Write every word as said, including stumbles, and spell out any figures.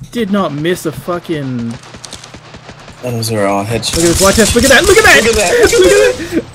did not miss a fucking... Those are all headshots. Look at this, watch this, look at that, look at that! Look at that! Look at that!